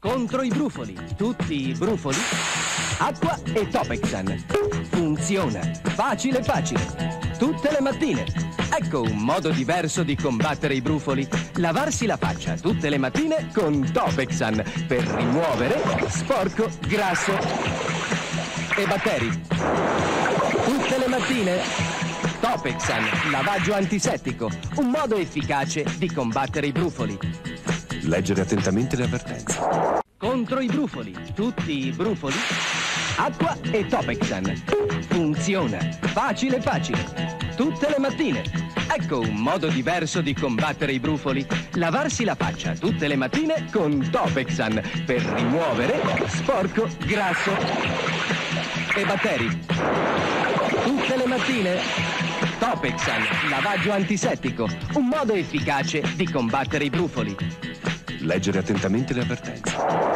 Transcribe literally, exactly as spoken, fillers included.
Contro i brufoli, tutti i brufoli, acqua e Topexan. Funziona, facile facile, tutte le mattine. Ecco un modo diverso di combattere i brufoli. Lavarsi la faccia tutte le mattine con Topexan per rimuovere sporco, grasso e batteri. Tutte le mattine Topexan, lavaggio antisettico, un modo efficace di combattere i brufoli. Leggere attentamente le avvertenze. Contro i brufoli, tutti i brufoli, acqua e Topexan. Funziona, facile facile, tutte le mattine. Ecco un modo diverso di combattere i brufoli. Lavarsi la faccia tutte le mattine con Topexan per rimuovere sporco, grasso e batteri. Tutte le mattine Topexan, lavaggio antisettico, un modo efficace di combattere i brufoli. Leggere attentamente le avvertenze.